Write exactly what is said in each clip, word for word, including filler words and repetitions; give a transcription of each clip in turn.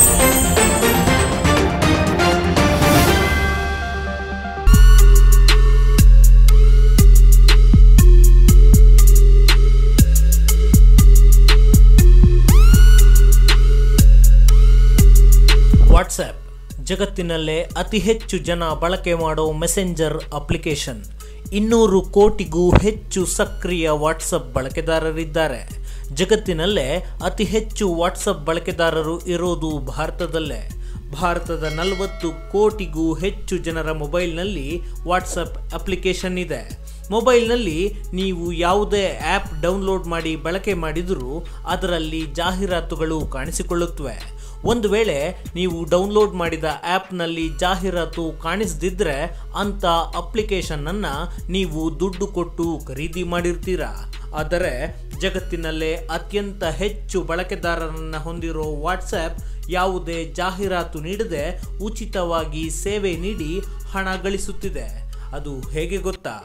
WhatsApp ಜಗತ್ತಿನಲ್ಲೇ ಅತಿ ಹೆಚ್ಚು ಜನ ಬಳಕೆ ಮಾಡೋ ಮೆಸೆಂಜರ್ ಅಪ್ಲಿಕೇಶನ್. ಇನ್ನೂರು ಕೋಟಿಗೂ ಹೆಚ್ಚು ಸಕ್ರಿಯ ವಾಟ್ಸಪ್ ಬಳಕೆದಾರರಿದ್ದಾರೆ. ಜಗತ್ತಿನಲ್ಲೇ ಅತಿ ಹೆಚ್ಚು ವಾಟ್ಸಪ್ ಬಳಕೆದಾರರು ಇರೋದು ಭಾರತದಲ್ಲೇ. ಭಾರತದ ನಲವತ್ತು ಕೋಟಿಗೂ ಹೆಚ್ಚು ಜನರ ಮೊಬೈಲ್ನಲ್ಲಿ ವಾಟ್ಸಪ್ ಅಪ್ಲಿಕೇಶನ್ ಇದೆ. ಮೊಬೈಲ್ನಲ್ಲಿ ನೀವು ಯಾವುದೇ ಆ್ಯಪ್ ಡೌನ್ಲೋಡ್ ಮಾಡಿ ಬಳಕೆ ಮಾಡಿದರೂ ಅದರಲ್ಲಿ ಜಾಹೀರಾತುಗಳು ಕಾಣಿಸಿಕೊಳ್ಳುತ್ತವೆ. ಒಂದು ವೇಳೆ ನೀವು ಡೌನ್ಲೋಡ್ ಮಾಡಿದ ಆ್ಯಪ್ನಲ್ಲಿ ಜಾಹೀರಾತು ಕಾಣಿಸದಿದ್ದರೆ ಅಂಥ ಅಪ್ಲಿಕೇಶನ್ನನ್ನು ನೀವು ದುಡ್ಡು ಕೊಟ್ಟು ಖರೀದಿ ಮಾಡಿರ್ತೀರಾ. ಆದರೆ ಜಗತ್ತಿನಲ್ಲೇ ಅತ್ಯಂತ ಹೆಚ್ಚು ಬಳಕೆದಾರರನ್ನು ಹೊಂದಿರೋ ವಾಟ್ಸ್ಆ್ಯಪ್ ಯಾವುದೇ ಜಾಹೀರಾತು ನೀಡದೆ ಉಚಿತವಾಗಿ ಸೇವೆ ನೀಡಿ ಹಣ ಗಳಿಸುತ್ತಿದೆ. ಅದು ಹೇಗೆ ಗೊತ್ತಾ?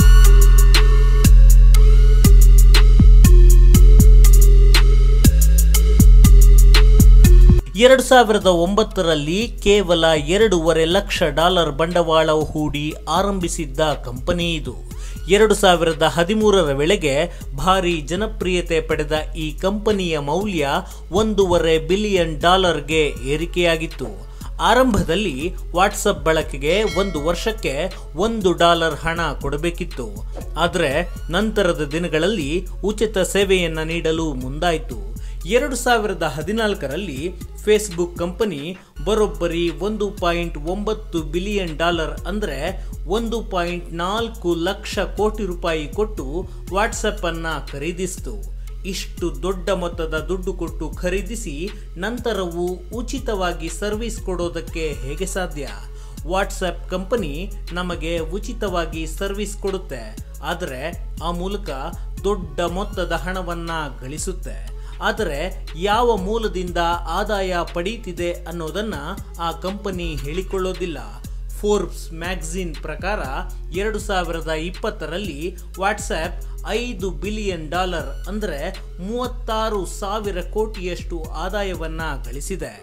ಎರಡು ಸಾವಿರದ ಒಂಬತ್ತರಲ್ಲಿ ಕೇವಲ ಎರಡೂವರೆ ಲಕ್ಷ ಡಾಲರ್ ಬಂಡವಾಳ ಹೂಡಿ ಆರಂಭಿಸಿದ್ದ ಕಂಪನಿ ಇದು. ಎರಡು ಸಾವಿರದ ಹದಿಮೂರರ ವೇಳೆಗೆ ಭಾರಿ ಜನಪ್ರಿಯತೆ ಪಡೆದ ಈ ಕಂಪನಿಯ ಮೌಲ್ಯ ಒಂದೂವರೆ ಬಿಲಿಯನ್ ಡಾಲರ್ಗೆ ಏರಿಕೆಯಾಗಿತ್ತು. ಆರಂಭದಲ್ಲಿ ವಾಟ್ಸಪ್ ಬಳಕೆಗೆ ಒಂದು ವರ್ಷಕ್ಕೆ ಒಂದು ಡಾಲರ್ ಹಣ ಕೊಡಬೇಕಿತ್ತು. ಆದರೆ ನಂತರದ ದಿನಗಳಲ್ಲಿ ಉಚಿತ ಸೇವೆಯನ್ನು ನೀಡಲು ಮುಂದಾಯಿತು. ಎರಡು ಸಾವಿರದ ಹದಿನಾಲ್ಕರಲ್ಲಿ ಫೇಸ್ಬುಕ್ ಕಂಪನಿ ಬರೋಬ್ಬರಿ ಒಂದು ಪಾಯಿಂಟ್ ಒಂಬತ್ತು ಬಿಲಿಯನ್ ಡಾಲರ್ ಅಂದರೆ ಒಂದು ಪಾಯಿಂಟ್ ನಾಲ್ಕು ಲಕ್ಷ ಕೋಟಿ ರೂಪಾಯಿ ಕೊಟ್ಟು ವಾಟ್ಸಪ್ ಅನ್ನು ಖರೀದಿಸಿತು. ಇಷ್ಟು ದೊಡ್ಡ ಮೊತ್ತದ ದುಡ್ಡು ಕೊಟ್ಟು ಖರೀದಿಸಿ ನಂತರವೂ ಉಚಿತವಾಗಿ ಸರ್ವಿಸ್ ಕೊಡೋದಕ್ಕೆ ಹೇಗೆ ಸಾಧ್ಯ? ವಾಟ್ಸಪ್ ಕಂಪನಿ ನಮಗೆ ಉಚಿತವಾಗಿ ಸರ್ವಿಸ್ ಕೊಡುತ್ತೆ, ಆದರೆ ಆ ಮೂಲಕ ದೊಡ್ಡ ಮೊತ್ತದ ಹಣವನ್ನು ಗಳಿಸುತ್ತೆ. ಆದರೆ ಯಾವ ಮೂಲದಿಂದ ಆದಾಯ ಪಡೀತಿದೆ ಅನ್ನೋದನ್ನು ಆ ಕಂಪನಿ ಹೇಳಿಕೊಳ್ಳೋದಿಲ್ಲ. ಫೋರ್ಬ್ಸ್ ಮ್ಯಾಗಝಿನ್ ಪ್ರಕಾರ ಎರಡು ಸಾವಿರದ ಇಪ್ಪತ್ತರಲ್ಲಿ ವಾಟ್ಸ್ಆ್ಯಪ್ ಐದು ಬಿಲಿಯನ್ ಡಾಲರ್ ಅಂದರೆ ಮೂವತ್ತಾರು ಸಾವಿರ ಕೋಟಿಯಷ್ಟು ಆದಾಯವನ್ನು ಗಳಿಸಿದೆ.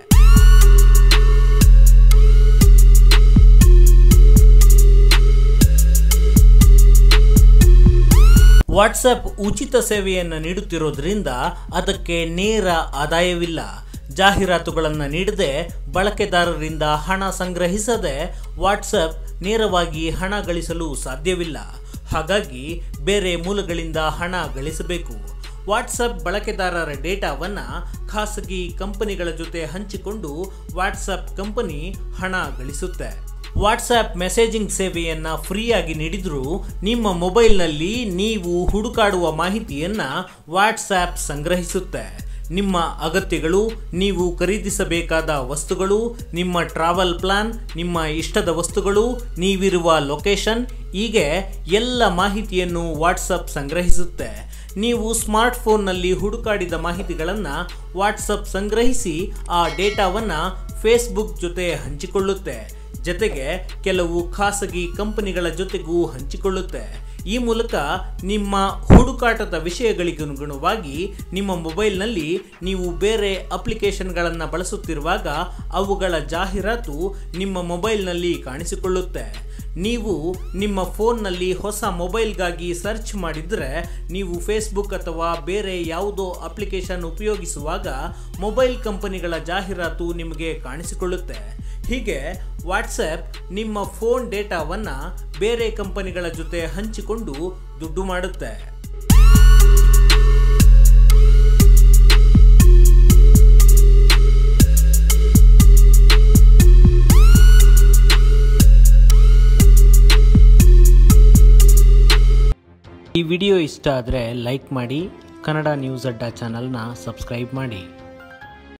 ವಾಟ್ಸಪ್ ಉಚಿತ ಸೇವೆಯನ್ನು ನೀಡುತ್ತಿರೋದ್ರಿಂದ ಅದಕ್ಕೆ ನೇರ ಆದಾಯವಿಲ್ಲ. ಜಾಹೀರಾತುಗಳನ್ನು ನೀಡದೆ ಬಳಕೆದಾರರಿಂದ ಹಣ ಸಂಗ್ರಹಿಸದೆ ವಾಟ್ಸಪ್ ನೇರವಾಗಿ ಹಣ ಗಳಿಸಲು ಸಾಧ್ಯವಿಲ್ಲ. ಹಾಗಾಗಿ ಬೇರೆ ಮೂಲಗಳಿಂದ ಹಣ ಗಳಿಸಬೇಕು. ವಾಟ್ಸಪ್ ಬಳಕೆದಾರರ ಡೇಟಾವನ್ನು ಖಾಸಗಿ ಕಂಪನಿಗಳ ಜೊತೆ ಹಂಚಿಕೊಂಡು ವಾಟ್ಸಪ್ ಕಂಪನಿ ಹಣ ಗಳಿಸುತ್ತೆ. ವಾಟ್ಸಪ್ ಮೆಸೇಜಿಂಗ್ ಸೇವೆಯನ್ನು ಫ್ರೀಯಾಗಿ ನೀಡಿದರೂ ನಿಮ್ಮ ಮೊಬೈಲ್ನಲ್ಲಿ ನೀವು ಹುಡುಕಾಡುವ ಮಾಹಿತಿಯನ್ನು ವಾಟ್ಸಪ್ ಸಂಗ್ರಹಿಸುತ್ತೆ. ನಿಮ್ಮ ಅಗತ್ಯಗಳು, ನೀವು ಖರೀದಿಸಬೇಕಾದ ವಸ್ತುಗಳು, ನಿಮ್ಮ ಟ್ರಾವೆಲ್ ಪ್ಲಾನ್, ನಿಮ್ಮ ಇಷ್ಟದ ವಸ್ತುಗಳು, ನೀವಿರುವ ಲೊಕೇಶನ್, ಹೀಗೆ ಎಲ್ಲ ಮಾಹಿತಿಯನ್ನು ವಾಟ್ಸಪ್ ಸಂಗ್ರಹಿಸುತ್ತೆ. ನೀವು ಸ್ಮಾರ್ಟ್ಫೋನ್ನಲ್ಲಿ ಹುಡುಕಾಡಿದ ಮಾಹಿತಿಗಳನ್ನು ವಾಟ್ಸಪ್ ಸಂಗ್ರಹಿಸಿ ಆ ಡೇಟಾವನ್ನು ಫೇಸ್ಬುಕ್ ಜೊತೆ ಹಂಚಿಕೊಳ್ಳುತ್ತೆ. ಜೊತೆಗೆ ಕೆಲವು ಖಾಸಗಿ ಕಂಪನಿಗಳ ಜೊತೆಗೂ ಹಂಚಿಕೊಳ್ಳುತ್ತೆ. ಈ ಮೂಲಕ ನಿಮ್ಮ ಹುಡುಕಾಟದ ವಿಷಯಗಳಿಗನುಗುಣವಾಗಿ ನಿಮ್ಮ ಮೊಬೈಲ್ನಲ್ಲಿ ನೀವು ಬೇರೆ ಅಪ್ಲಿಕೇಶನ್ಗಳನ್ನು ಬಳಸುತ್ತಿರುವಾಗ ಅವುಗಳ ಜಾಹೀರಾತು ನಿಮ್ಮ ಮೊಬೈಲ್ನಲ್ಲಿ ಕಾಣಿಸಿಕೊಳ್ಳುತ್ತೆ. ನೀವು ನಿಮ್ಮ ಫೋನ್ನಲ್ಲಿ ಹೊಸ ಮೊಬೈಲ್ಗಾಗಿ ಸರ್ಚ್ ಮಾಡಿದರೆ ನೀವು ಫೇಸ್ಬುಕ್ ಅಥವಾ ಬೇರೆ ಯಾವುದೋ ಅಪ್ಲಿಕೇಶನ್ ಉಪಯೋಗಿಸುವಾಗ ಮೊಬೈಲ್ ಕಂಪನಿಗಳ ಜಾಹೀರಾತು ನಿಮಗೆ ಕಾಣಿಸಿಕೊಳ್ಳುತ್ತೆ. ಹೀಗೆ ವಾಟ್ಸಪ್ ನಿಮ್ಮ ಫೋನ್ ಡೇಟಾವನ್ನು ಬೇರೆ ಕಂಪನಿಗಳ ಜೊತೆ ಹಂಚಿಕೊಂಡು ದುಡ್ಡು ಮಾಡುತ್ತೆ. ಈ ವಿಡಿಯೋ ಇಷ್ಟ ಆದರೆ ಲೈಕ್ ಮಾಡಿ, ಕನ್ನಡ ನ್ಯೂಸ್ ಅಡ್ಡಾ ಚಾನಲ್ನ ಸಬ್ಸ್ಕ್ರೈಬ್ ಮಾಡಿ.